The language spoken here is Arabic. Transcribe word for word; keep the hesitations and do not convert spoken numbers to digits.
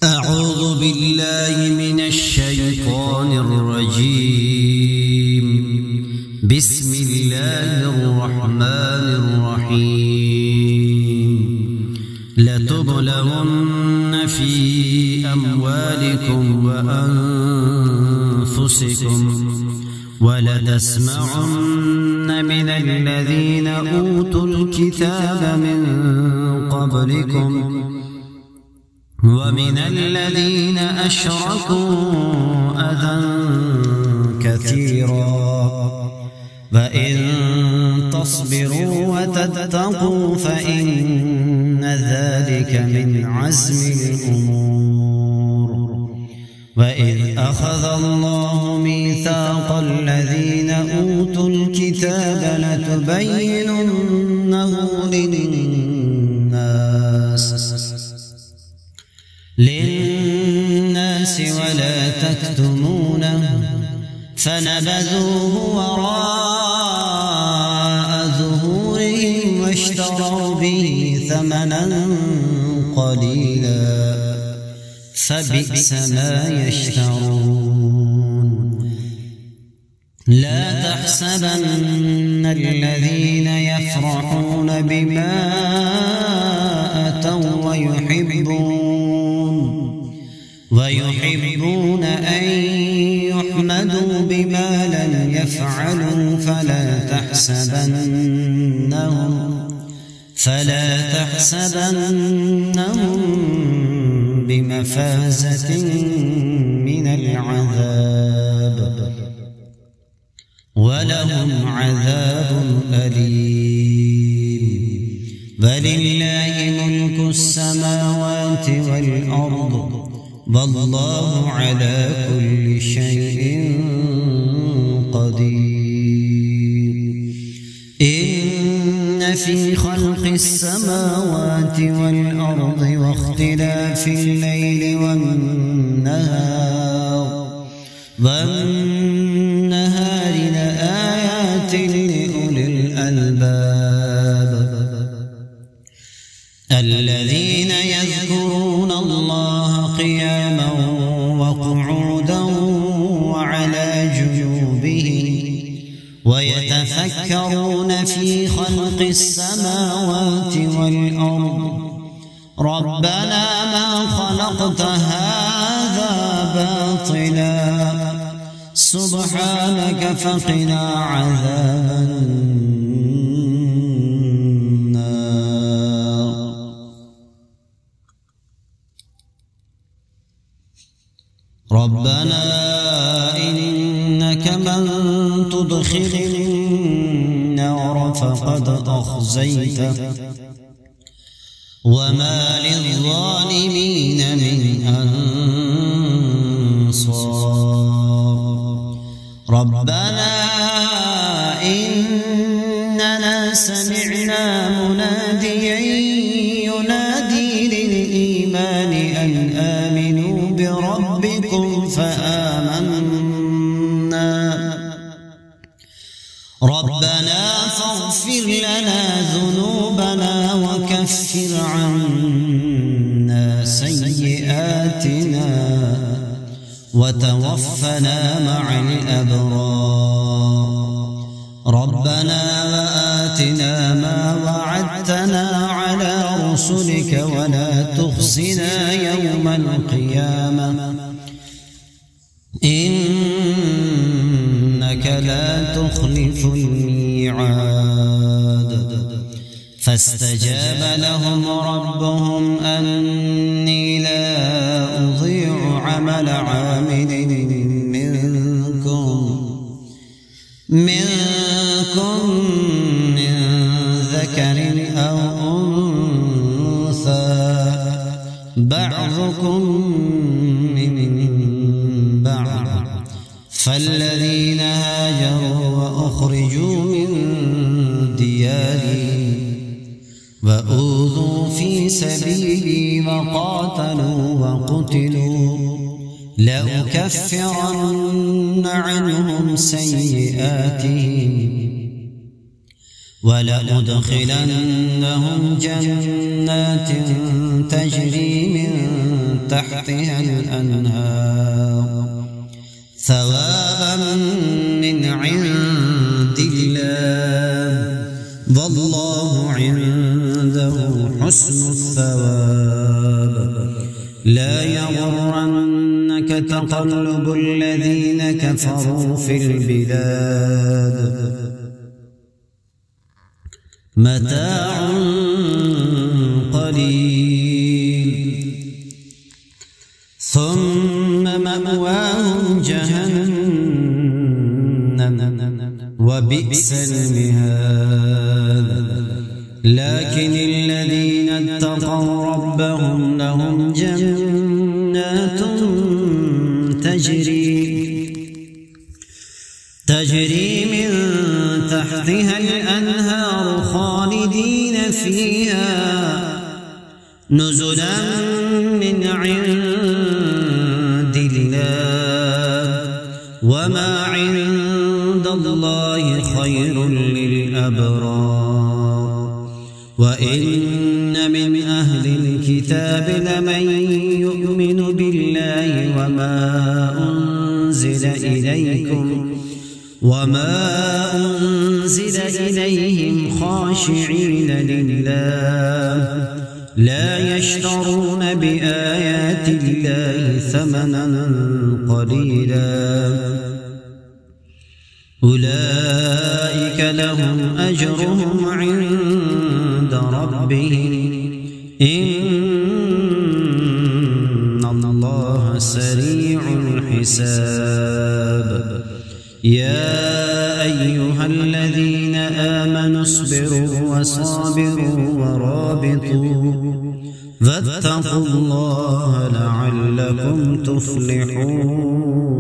أعوذ بالله من الشيطان الرجيم. بسم الله الرحمن الرحيم. لتبلغن في أموالكم وأنفسكم ولتسمعن من الذين أوتوا الكتاب من قبلكم ومن الذين أشركوا أذى كثيرا فإن تصبروا وتتقوا فإن ذلك من عزم الأمور. وإذ أخذ الله ميثاق الذين أوتوا الكتاب لتبيننه للناس للناس ولا تكتمونه فنبذوه وراء ظهورهم واشتروا به ثمنا قليلا فبئس ما يشترون. لا تحسبن الذين يفرحون بما أتوا ويحبون ويحبون أن يحمدوا بما لم يفعلوا فلا تحسبنهم فلا تحسبنهم بمفازة من العذاب ولهم عذاب أليم. ولله ملك السماوات والأرض والله على كل شيء قدير. إن في خلق السماوات والأرض واختلاف الليل والنهار والنهار لآيات لأولي الألباب الذين يذكرون الله قياما وقعودا وعلى جنوبهم ويتفكرون في خلق السماوات والأرض ربنا ما خلقت هذا باطلا سبحانك فقنا عذاب النار. ربنا إنك من تدخل النار فقد أخزيته وما للظالمين من أنصار. ربنا إننا سمعنا مناديا ينادي للإيمان أن آمنوا بربكم فآمنا ربنا فاغفر لنا ذنوبنا وكفر عنا سيئاتنا وتوفنا مع الأبرار. ربنا وآتنا ما وعدتنا على رسلك ولا تخزنا يوم القيامة إنك لا تخلف الميعاد. فاستجاب لهم ربهم أني لا أضيع عمل عامل منكم منكم من ذكر أو أنثى بعضكم من بعض. فالذين هاجروا وأخرجوا من ديارهم وأوذوا في سبيلي وقاتلوا وقتلوا لأكفرن عنهم سيئاتهم ولأدخلنهم جنات تجري من تحتها الأنهار ثوابا من عند الله والله عنده حسن الثواب. لا يغرنك تقلب الذين كفروا في البلاد متاع قليل ثم مأواهم جهنم وبئس المهاد. لكن الذين اتقوا ربهم لهم جنات تجري تجري من تحتها الأنهار خالدين فيها نزلا من عند الله وما عند الله خير للأبرار. وإن من أهل الكتاب لمن يؤمن بالله وما أنزل إليكم وما أنزل إليهم خاشعين لله لا يشترون بآيات الله ثمنا قليلا أولئك لهم أجرهم عند ربهم إن الله سريع الحساب. يا أيها الذين آمنوا اصبروا وصابروا ورابطوا واتقوا الله لعلكم تفلحون.